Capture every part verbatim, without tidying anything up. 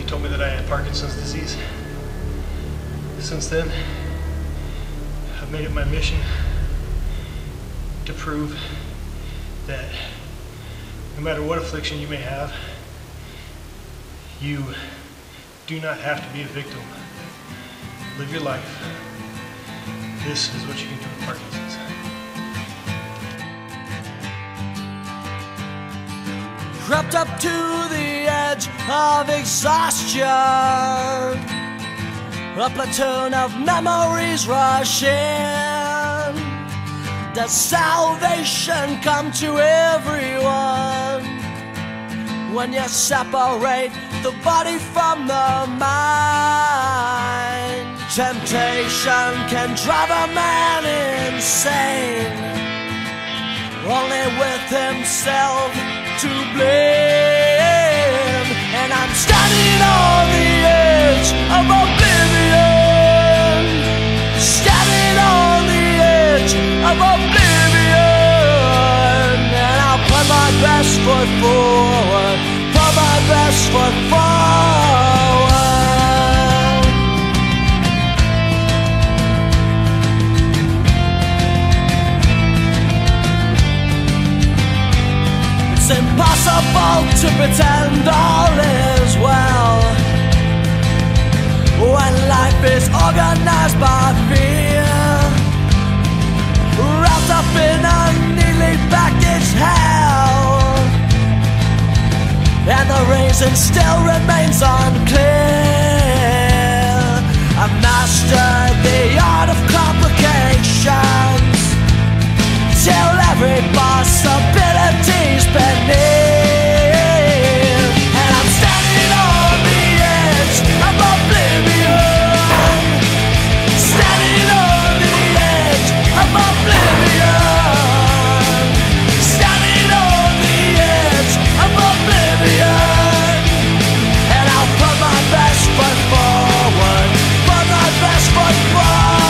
told me that I had Parkinson's disease. Since then, I've made it my mission to prove that no matter what affliction you may have, you do not have to be a victim. Live your life. This is what you can do with Parkinson's. Crept up to the edge of exhaustion, a platoon of memories rush in. Does salvation come to everyone when you separate the body from the mind? Temptation can drive a man insane, only with himself to blame. And I'm standing on the edge of oblivion, standing on the edge of oblivion. And I'll put my best foot forward, put my best foot forward. It's impossible to pretend all is well when life is organized by fear, wrapped up in a neatly packaged hell, and the reason still remains unclear. I've mastered the art of complications till every possibility's been near. And I'm standing on the edge of oblivion, standing on the edge of oblivion, standing on the edge of oblivion. And I'll put my best foot forward, put my best foot forward.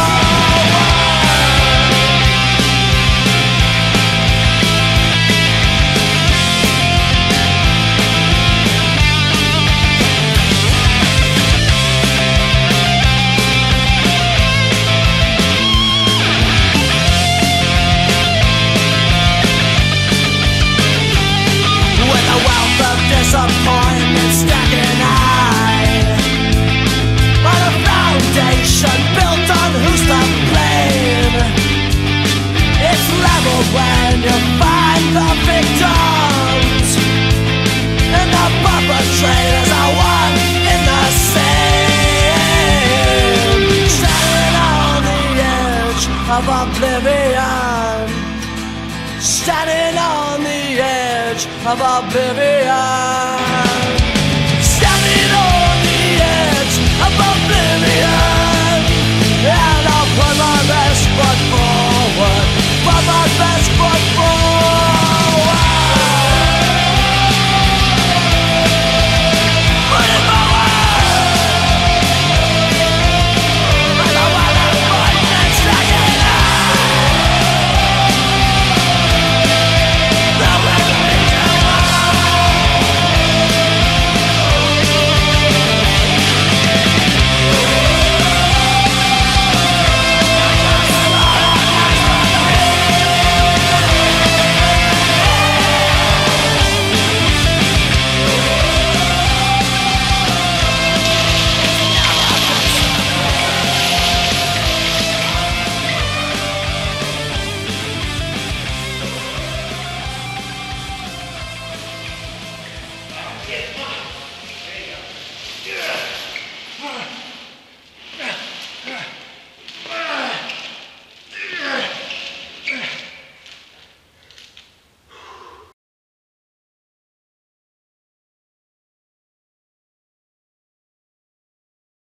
Disappointment stacking high on a foundation built on who's to blame. It's leveled when you find the victims, and the perpetrators are one in the same. Standing on the edge of oblivion, standing on the edge of oblivion.